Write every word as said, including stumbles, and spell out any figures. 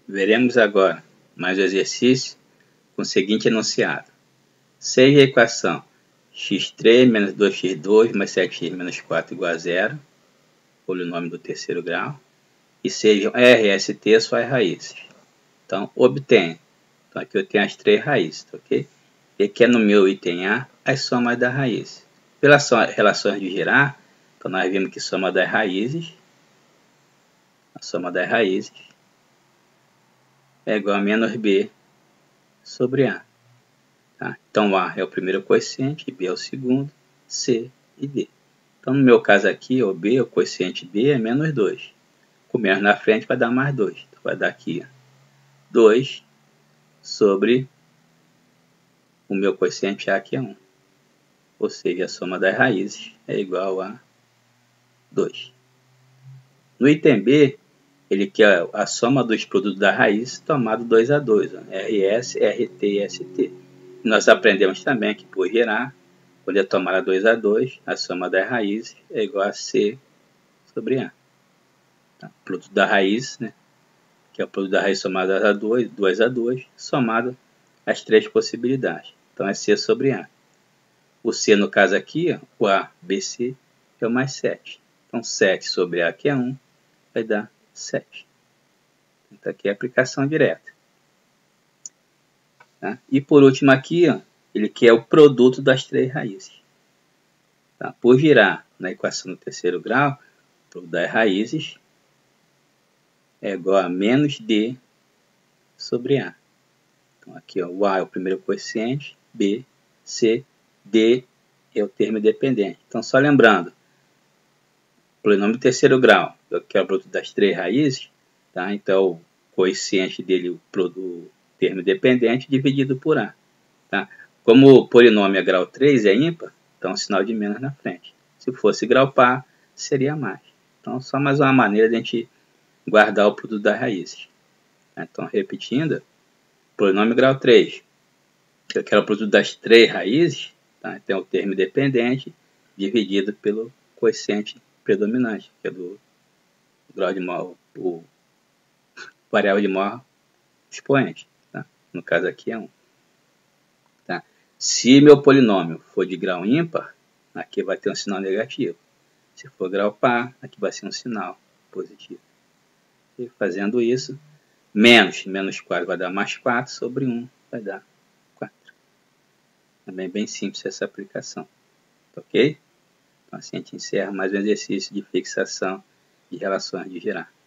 Veremos agora mais um exercício com o seguinte enunciado. Seja a equação x três menos dois x dois mais sete x menos quatro igual a zero, polinômio do terceiro grau, e sejam R e S T suas raízes. Então, obtenha. Então, aqui eu tenho as três raízes, ok? E aqui é no meu item A, as somas das raízes. Pelas relações de Girard, então nós vimos que soma das raízes, a soma das raízes, é igual a menos B sobre A. Tá? Então, A é o primeiro quociente, B é o segundo, C e D. Então, no meu caso aqui, o B, o quociente B é menos dois. Com menos na frente vai dar mais dois. Então, vai dar aqui dois sobre o meu quociente A, que é um. Ou seja, a soma das raízes é igual a dois. No item B, ele quer a soma dos produtos da raiz tomado dois a dois, ó, R S, R T e S T. Nós aprendemos também que por Girard, quando é tomada dois a dois, a soma das raízes é igual a C sobre A. Tá? O produto da raiz, né, que é o produto da raiz somado a dois, dois a dois, somado as três possibilidades. Então é C sobre A. O C, no caso aqui, ó, o A, B, C, é o mais sete. Então sete sobre A, que é um, vai dar sete. Então aqui é a aplicação direta. Tá? E por último aqui, ó, ele quer o produto das três raízes. Tá? Por girar na equação do terceiro grau, o produto das raízes é igual a menos D sobre A. Então aqui, ó, o A é o primeiro quociente, B, C, D é o termo dependente. Então só lembrando, polinômio do terceiro grau, que é o produto das três raízes, tá? Então o quociente dele, o produto termo dependente, dividido por A. Tá? Como o polinômio é grau três, é ímpar, então sinal de menos na frente. Se fosse grau par, seria mais. Então, só mais uma maneira de a gente guardar o produto das raízes. Então, repetindo, polinômio grau três, eu quero o produto das três raízes, tá? Então, o termo dependente dividido pelo quociente predominante, que é do grau de maior, o variável de maior expoente. Tá? No caso aqui é um. Tá? Se meu polinômio for de grau ímpar, aqui vai ter um sinal negativo. Se for grau par, aqui vai ser um sinal positivo. E fazendo isso, menos, menos quatro vai dar mais quatro, sobre um vai dar quatro. Também bem simples essa aplicação. Ok? Então assim a gente encerra mais um exercício de fixação de relações de Girard.